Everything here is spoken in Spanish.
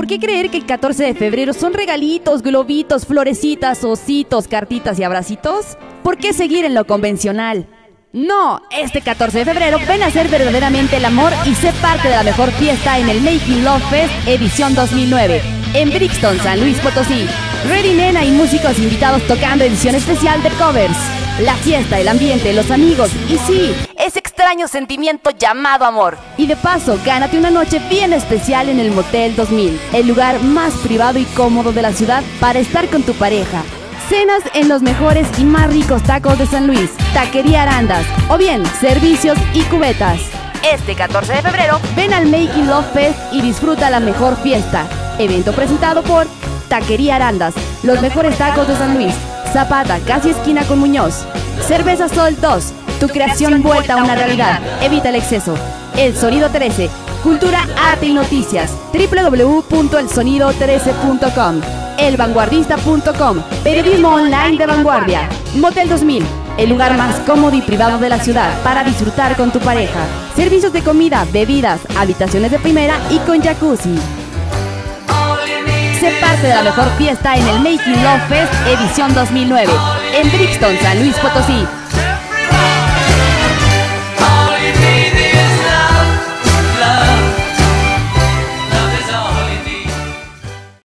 ¿por qué creer que el 14 de febrero son regalitos, globitos, florecitas, ositos, cartitas y abracitos? ¿Por qué seguir en lo convencional? No, este 14 de febrero ven a hacer verdaderamente el amor y sé parte de la mejor fiesta en el Making Love Fest edición 2009 en Brixton, San Luis Potosí. Ready Nena y músicos invitados tocando edición especial de covers. La fiesta, el ambiente, los amigos y sí, ese extraño sentimiento llamado amor. Y de paso, gánate una noche bien especial en el Motel 2000, el lugar más privado y cómodo de la ciudad para estar con tu pareja. Cenas en los mejores y más ricos tacos de San Luis, Taquería Arandas, o bien, servicios y cubetas. Este 14 de febrero, ven al Making Love Fest y disfruta la mejor fiesta. Evento presentado por Taquería Arandas, los mejores tacos de San Luis, Zapata, casi esquina con Muñoz. Cerveza Sol 2, tu creación vuelta a una realidad, evita el exceso. El Sonido 13, cultura, arte y noticias, www.elsonido13.com. elvanguardista.com, periodismo online de vanguardia. Motel 2000, el lugar más cómodo y privado de la ciudad para disfrutar con tu pareja. Servicios de comida, bebidas, habitaciones de primera y con jacuzzi. Sé parte de la mejor fiesta en el Making Love Fest edición 2009 en Brixton, San Luis Potosí.